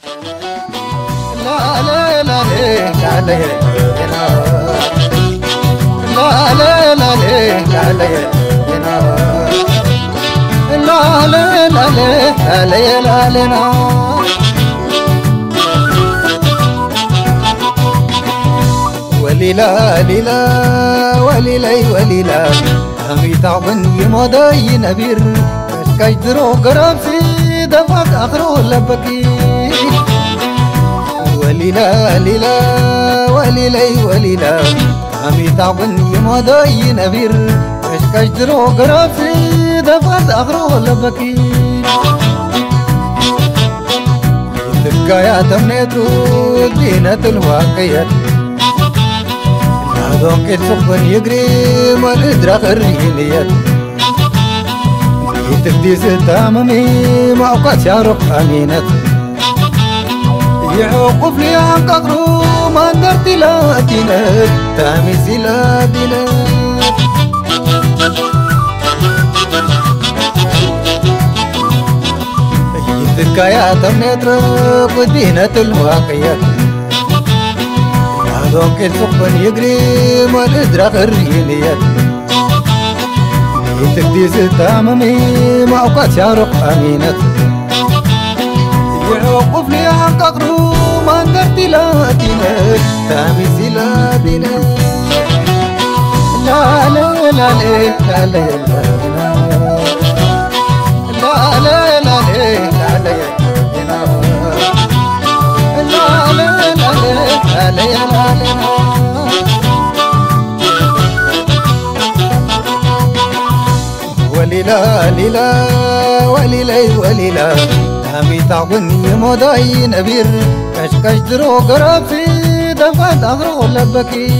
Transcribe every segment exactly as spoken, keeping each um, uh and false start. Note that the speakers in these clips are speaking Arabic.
لا لا لا لا لا لا لا لا لا لا لا لا لا لا وليلا ليلا وليلي وليلا همي تعبن يمضي نبير كاش درو قرب في دفاق اخرو لبكي وليلا ليلا وليلي وليلا همي تعبن يمضي نبير كاش كاش درو قرب في دفاق اخرو لبكي تبقى يا تمنيتو دينة الواقية هذوك الصبن يجري ما ندرى خرينيات يتبدي ستاممي ما أوقات شارق أمينات يعوقف لي عن قدرو ما ندرت لا دينات تامي سلا دينات يتبقى يا تمنيترك ودينة الواقيات هذوك الصبن يجري ما ندرى خرينيات يتبدي ستاممي ما أوقات شارق أمينات يعوقف لي عن قدرو ما ندرت لا دينات تامي سلا دينات لا لا لا لا لا لا لا لا لا لا وليلا ليلا وليلي وليلا همي تعبني مضاي نبير كاش كاش درو قرب في دفعت أغرو لبكي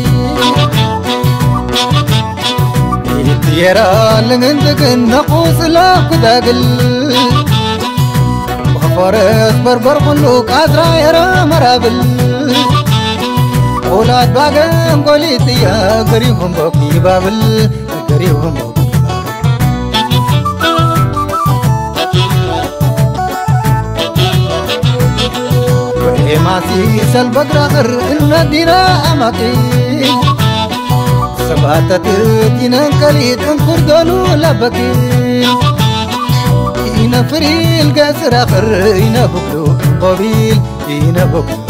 يتيرا لغندك النقوص لا كداقل بخفارس بربر خلوك عزرا يرا مرابل أولاد باقم قوليتي يا قريبهم بوكي بابل قريبهم بوكي وإيه معسي سالبقرا غر إن دينا أماكي سباتة دينا كليت انكر دولو لبكي إينا فريل قاسر آخر إينا بقلو قبيل إينا بقلو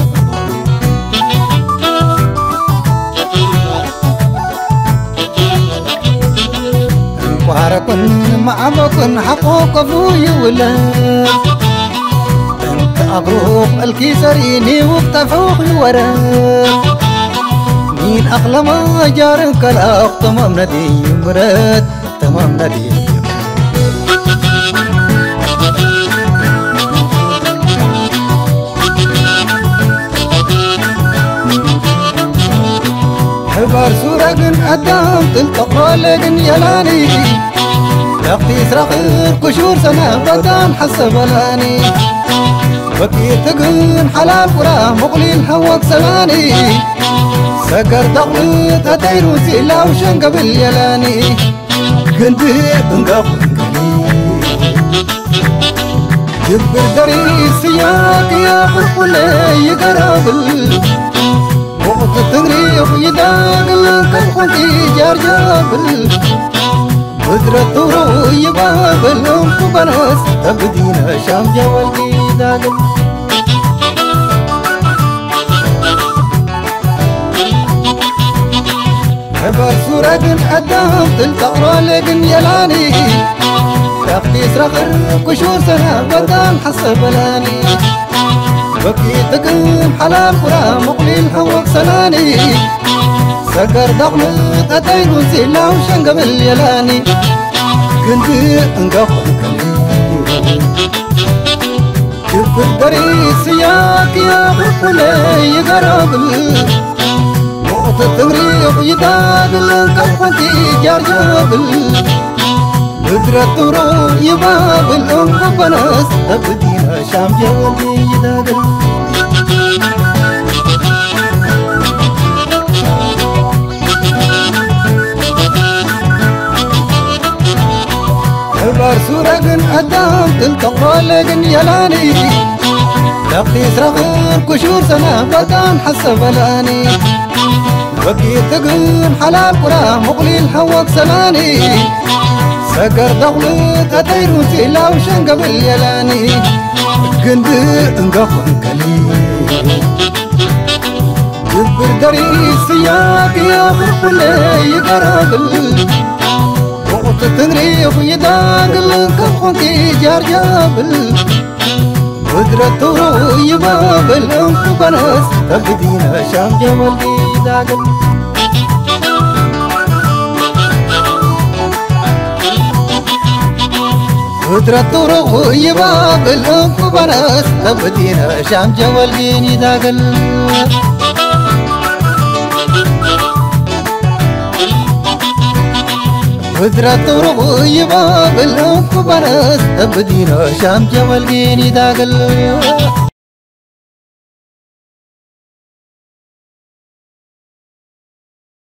وهركن معبكن حقوق أبوي ولاد أنت أغروق الكيسريني وقتفوق الوراد مين أخلى ما جارك الأخ تمام ندي مراد تمام ندي حبار سورقن قدام تلتقى لقن يلاني لقتي سرقر كشور سنة بدان حسب لاني بكي تقن حلال قرى مقلين هواك سلاني سكر تقلت هتيرو سيلا وشن قبل يلاني قلبي بنقف جبر دري سياق يا خلقلي يقرابل وقت التغريق يداقل كالخوتي جار جابل بدرة طرو يبابل أمك بنس تبدينا شام جوال يداقل حبار سورقن قدام تلتقرى لقن يلاني تاقتي سرخر كشور سنة بدان حسب لاني بكي تقم حلال قرى مقليل هواك سلاني سكر دقلت أتيرو سيلا وشن قبل يلاني كنت انقفل كلي كبر دري سياك يا خلقلي يقرابل وقت التغريق يداقل كالخوتي جار جابل بدرة طرو يبابل أمك بنس تبدينا شام جوالي يداقل حبار سورقن قدام تلتقى لقن يلاني نقي سرغن كشور سنة بدان حسب الاني وقي تقن حلال قرا مقلي الحوق سلاني سكر دغلت أتير وسيلا وشن قبل يلاني قند انقفن كلي جبر دري سياق يا خرق اللي يقرابل وقت تنري في داقل كفنكي جار جابل قدرة تورو يبابل انكو بنس تبدينا شام جمال دي داقل قدرة تورو يبابل انكو بنس تبدينا شام جمال دي داقل قدرة تورو يبابل انكو بنس تبدينا شام جمال دي داقل